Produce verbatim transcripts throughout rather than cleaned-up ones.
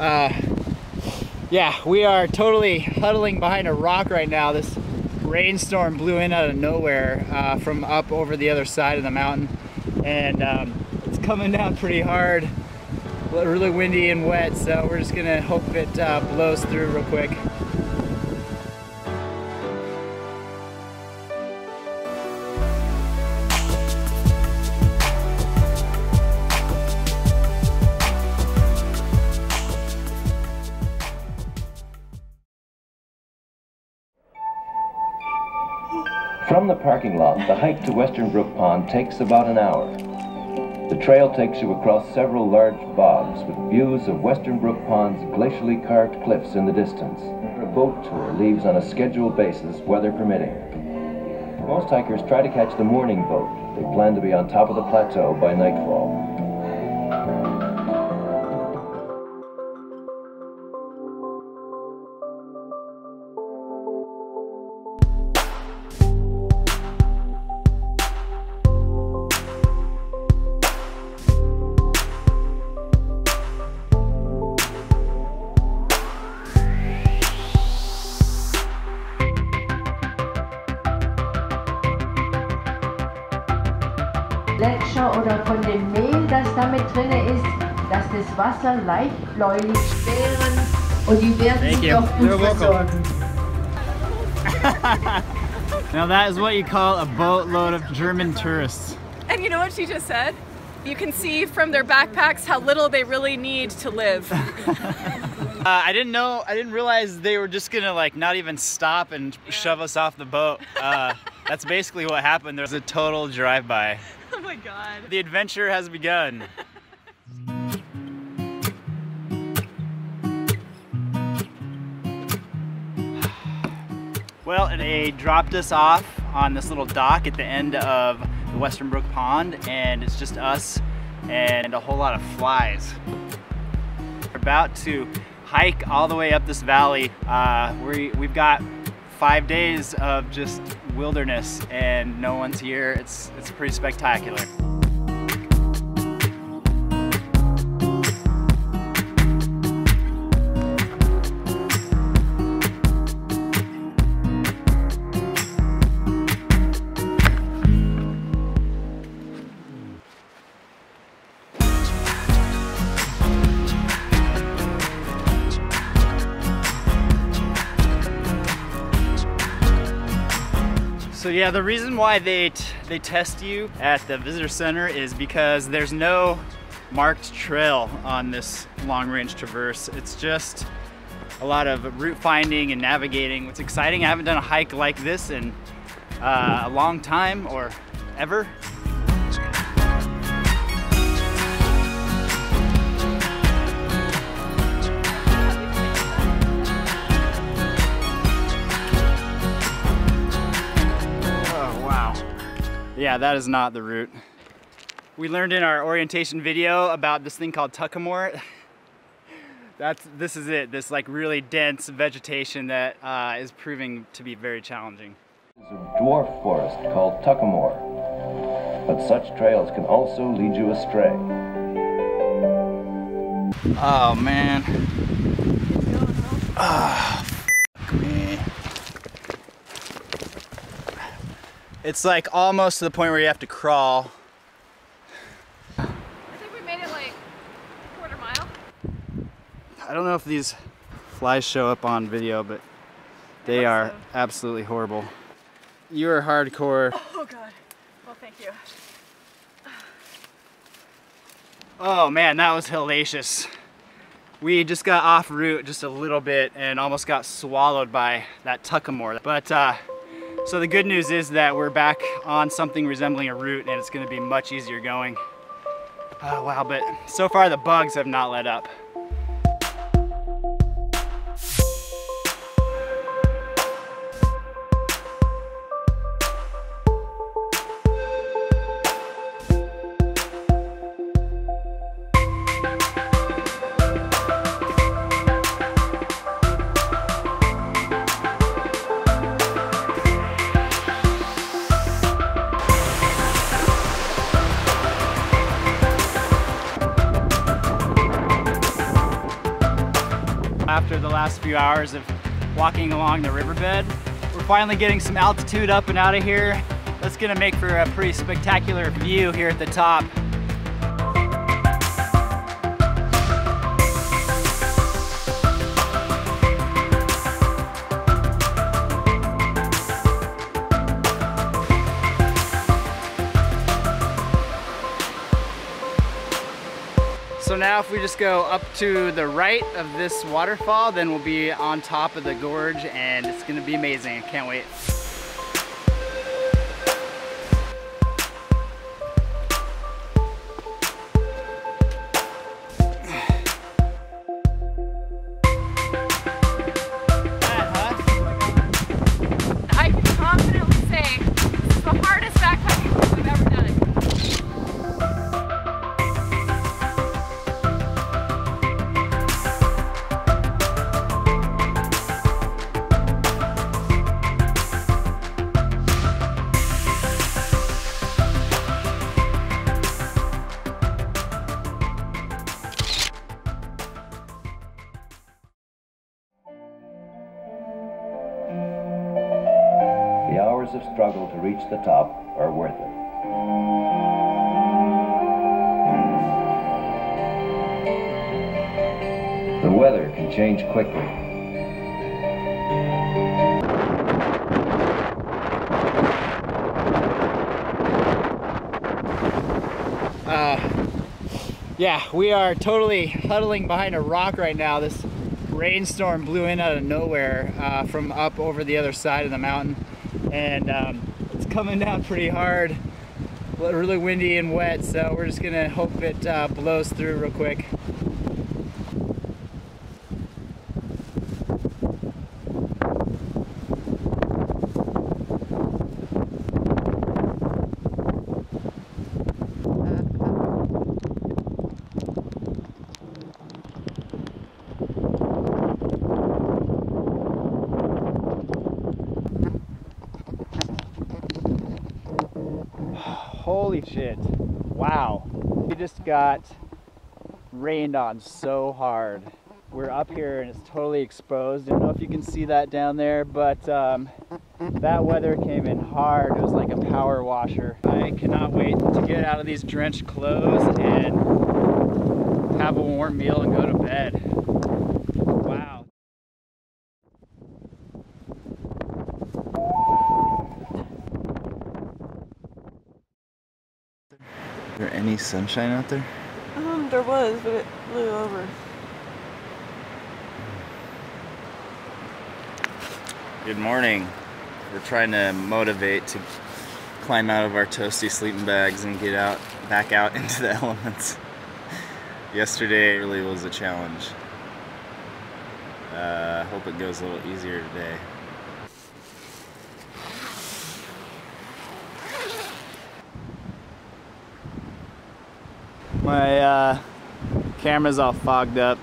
Uh, yeah, we are totally huddling behind a rock right now. This rainstorm blew in out of nowhere uh, from up over the other side of the mountain, and um, it's coming down pretty hard, really windy and wet, so we're just gonna hope it uh, blows through real quick. From the parking lot, the hike to Western Brook Pond takes about an hour. The trail takes you across several large bogs with views of Western Brook Pond's glacially carved cliffs in the distance. A boat tour leaves on a scheduled basis, weather permitting. Most hikers try to catch the morning boat. They plan to be on top of the plateau by nightfall. Gletscher oder von dem Mehl, das damit drin ist, dass das Wasser leicht bläulich schweren und die werden sich doch gut versorgen. Now that is what you call a boatload of German tourists. And you know what she just said? You can see from their backpacks how little they really need to live. uh, I didn't know, I didn't realize they were just gonna like not even stop and yeah. shove us off the boat. Uh, that's basically what happened. There was a total drive-by. Oh my God. The adventure has begun. Well, they dropped us off on this little dock at the end of the Western Brook Pond, and it's just us and a whole lot of flies. We're about to hike all the way up this valley. Uh, we, we've got five days of just wilderness and no one's here. It's, it's pretty spectacular. So yeah, the reason why they t they test you at the visitor center is because there's no marked trail on this long-range traverse. It's just a lot of route finding and navigating. What's exciting, I haven't done a hike like this in uh, a long time or ever. Yeah, that is not the route. We learned in our orientation video about this thing called Tuckamore. That's, this is it, this like really dense vegetation that uh, is proving to be very challenging. There's a dwarf forest called Tuckamore, but such trails can also lead you astray. Oh man. Oh, fuck me. It's like almost to the point where you have to crawl. I think we made it like a quarter mile. I don't know if these flies show up on video, but they are so. Absolutely horrible. You are hardcore. Oh God. Well, thank you. Oh man, that was hellacious. We just got off route just a little bit and almost got swallowed by that Tuckamore. But uh, so the good news is that we're back on something resembling a route and it's gonna be much easier going. Oh wow, but so far the bugs have not let up. after the last few hours of walking along the riverbed. We're finally getting some altitude up and out of here. That's gonna make for a pretty spectacular view here at the top. So now if we just go up to the right of this waterfall, then we'll be on top of the gorge and it's gonna be amazing. I can't wait. I can confidently say this is the hardest backpacking trip we've ever done. The hours of struggle to reach the top are worth it. The weather can change quickly. Uh, yeah, we are totally huddling behind a rock right now. This rainstorm blew in out of nowhere uh, from up over the other side of the mountain. And um, it's coming down pretty hard, really windy and wet, so we're just gonna hope it uh, blows through real quick. Holy shit, wow. We just got rained on so hard. We're up here and it's totally exposed. I don't know if you can see that down there, but um, that weather came in hard. It was like a power washer. I cannot wait to get out of these drenched clothes and have a warm meal and go to bed. Wow. Is there any sunshine out there? Um, there was, but it blew over. Good morning. We're trying to motivate to climb out of our toasty sleeping bags and get out, back out into the elements. Yesterday really was a challenge. I uh, hope it goes a little easier today. My uh, camera's all fogged up,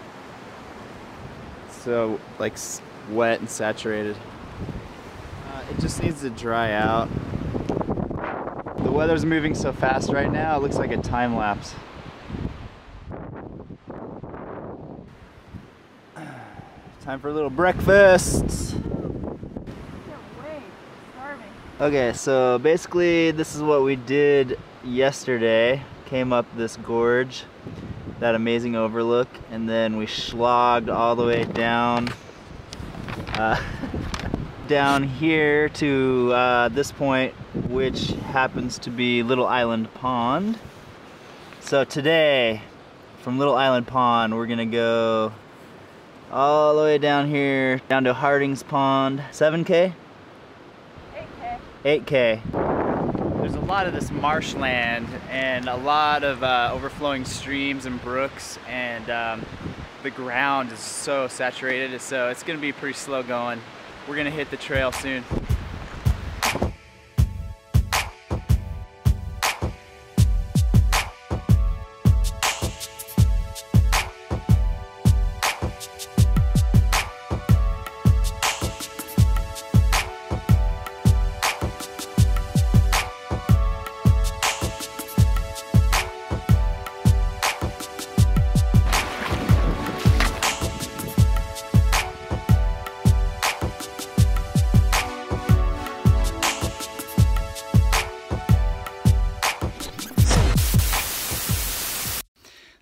so like wet and saturated. Uh, it just needs to dry out. The weather's moving so fast right now, it looks like a time lapse. Time for a little breakfast. Okay, so basically this is what we did yesterday. Came up this gorge, that amazing overlook, and then we slogged all the way down uh, down here to uh, this point, which happens to be Little Island Pond. So today, from Little Island Pond, we're gonna go all the way down here, down to Harding's Pond. seven K? eight K. eight K. There's a lot of this marshland and a lot of uh, overflowing streams and brooks, and um, the ground is so saturated, so it's gonna be pretty slow going. We're gonna hit the trail soon.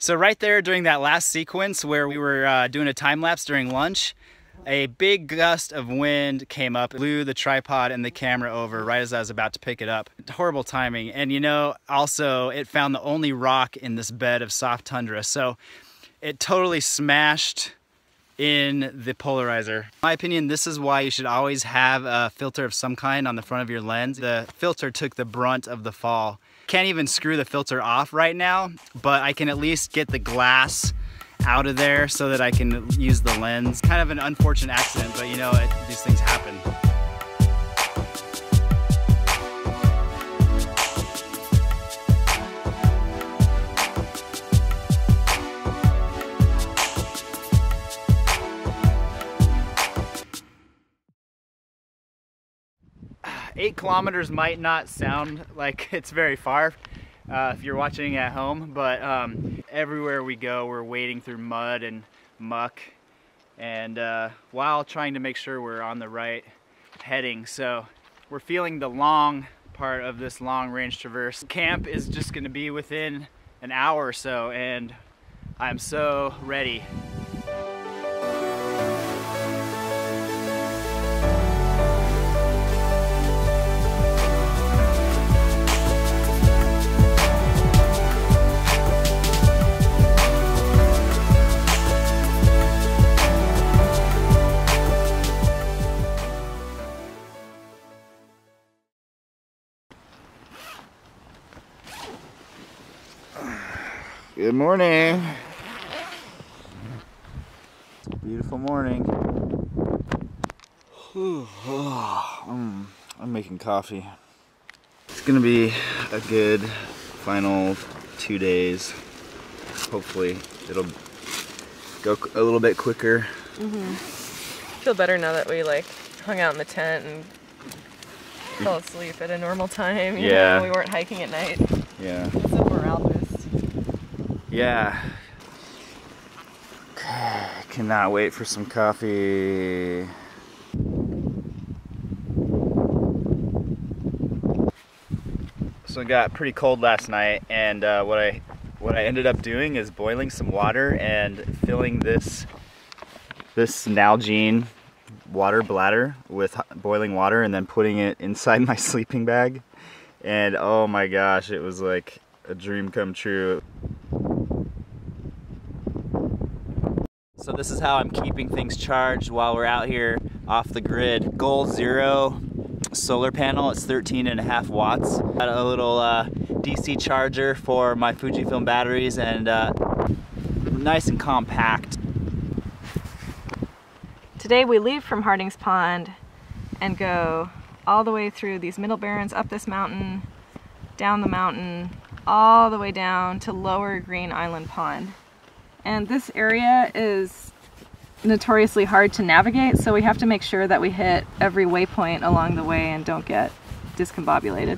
So right there during that last sequence where we were uh, doing a time lapse during lunch, a big gust of wind came up, blew the tripod and the camera over right as I was about to pick it up. Horrible timing. And you know, also it found the only rock in this bed of soft tundra. So it totally smashed in the polarizer. In my opinion, this is why you should always have a filter of some kind on the front of your lens. The filter took the brunt of the fall. Can't even screw the filter off right now, but I can at least get the glass out of there so that I can use the lens. Kind of an unfortunate accident, but you know, it, these things happen. Eight kilometers might not sound like it's very far uh, if you're watching at home, but um, everywhere we go we're wading through mud and muck, and uh, while trying to make sure we're on the right heading. So we're feeling the long part of this long range traverse. Camp is just going to be within an hour or so, and I'm so ready. Good morning. It's a beautiful morning. mm, I'm making coffee. It's gonna be a good final two days. Hopefully it'll go a little bit quicker. Mm-hmm. Feel better now that we like hung out in the tent and fell asleep at a normal time. You Yeah. know, we weren't hiking at night. Yeah. It's a morale boost. Yeah. Cannot wait for some coffee. So it got pretty cold last night, and uh, what I what I ended up doing is boiling some water and filling this this Nalgene water bladder with boiling water, and then putting it inside my sleeping bag. And oh my gosh, it was like a dream come true. So this is how I'm keeping things charged while we're out here off the grid. Goal Zero solar panel, it's thirteen and a half watts. Got a little uh, D C charger for my Fujifilm batteries, and uh, nice and compact. Today we leave from Hardings Pond and go all the way through these middle barrens, up this mountain, down the mountain, all the way down to Lower Green Island Pond. And this area is notoriously hard to navigate, so we have to make sure that we hit every waypoint along the way and don't get discombobulated.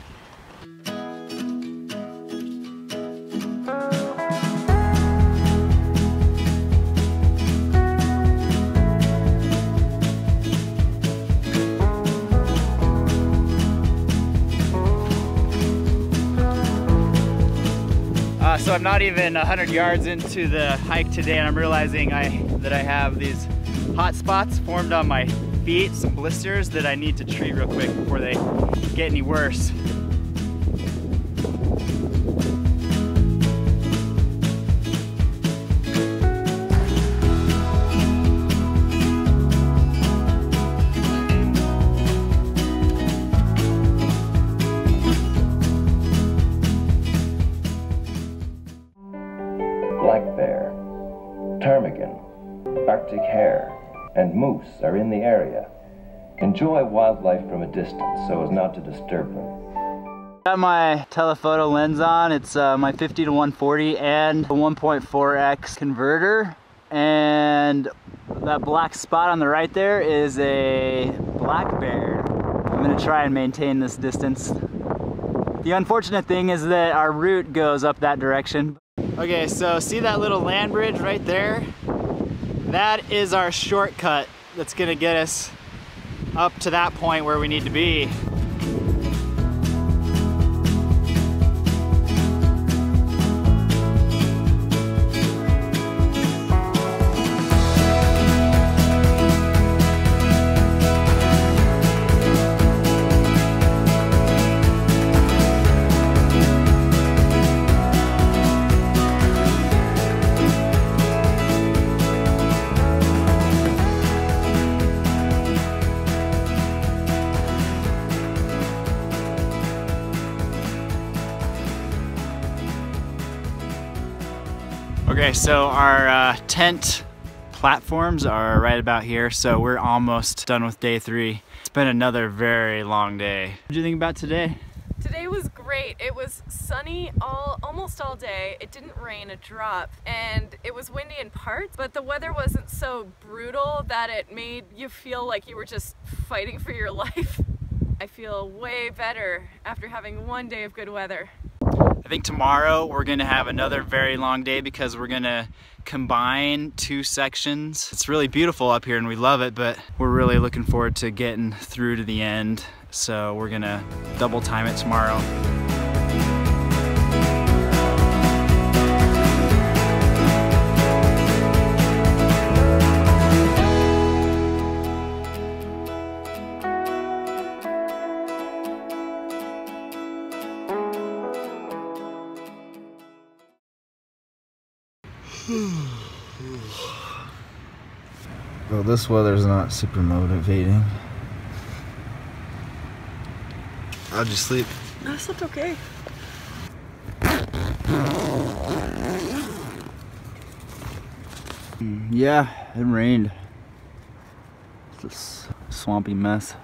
Uh, so I'm not even a hundred yards into the hike today, and I'm realizing I that I have these hot spots formed on my feet, some blisters that I need to treat real quick before they get any worse. Black bear, ptarmigan, Arctic hare, and moose are in the area. Enjoy wildlife from a distance so as not to disturb them. Got my telephoto lens on. It's uh, my fifty to one forty and a one point four X converter. And that black spot on the right there is a black bear. I'm gonna try and maintain this distance. The unfortunate thing is that our route goes up that direction. Okay, so see that little land bridge right there? That is our shortcut that's gonna get us up to that point where we need to be. Okay, so our uh, tent platforms are right about here, so we're almost done with day three. It's been another very long day. What do you think about today? Today was great. It was sunny all almost all day. It didn't rain a drop, and it was windy in parts, but the weather wasn't so brutal that it made you feel like you were just fighting for your life. I feel way better after having one day of good weather. I think tomorrow we're gonna have another very long day because we're gonna combine two sections. It's really beautiful up here and we love it, but we're really looking forward to getting through to the end. So we're gonna double time it tomorrow. Well, this weather's not super motivating. How'd you sleep? I slept okay. Yeah, it rained. It's this swampy mess.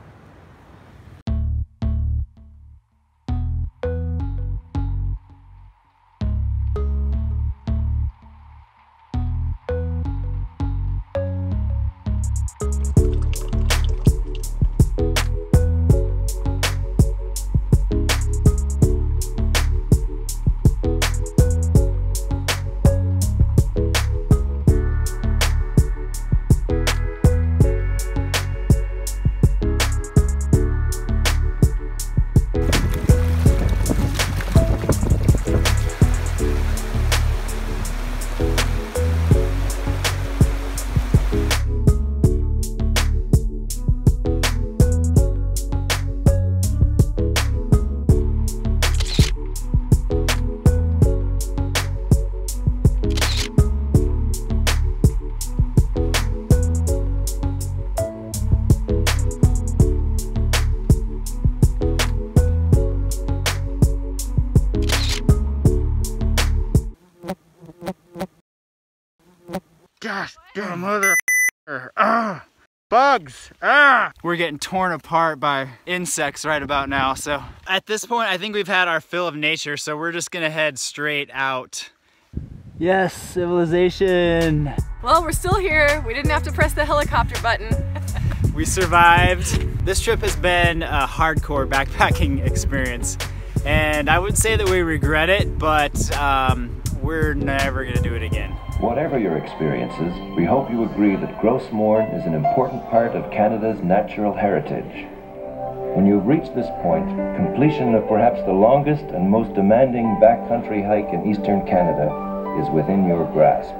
Gosh, damn mother, ah, bugs, ah! We're getting torn apart by insects right about now. So at this point, I think we've had our fill of nature. So we're just gonna head straight out. Yes, civilization. Well, we're still here. We didn't have to press the helicopter button. We survived. This trip has been a hardcore backpacking experience. And I would say that we regret it, but um, we're never gonna do it again. Whatever your experiences, we hope you agree that Gros Morne is an important part of Canada's natural heritage. When you've reached this point, completion of perhaps the longest and most demanding backcountry hike in eastern Canada is within your grasp.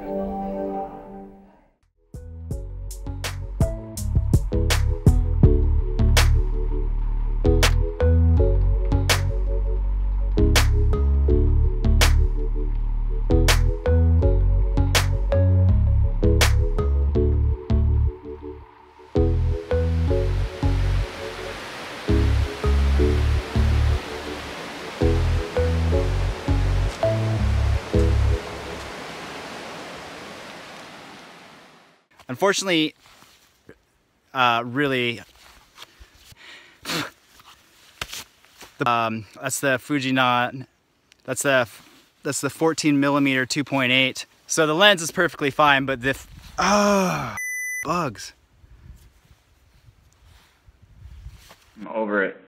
Unfortunately, uh, really, um, that's the Fujinon, that's the that's the fourteen millimeter two point eight. So the lens is perfectly fine, but the ah, oh, bugs. I'm over it.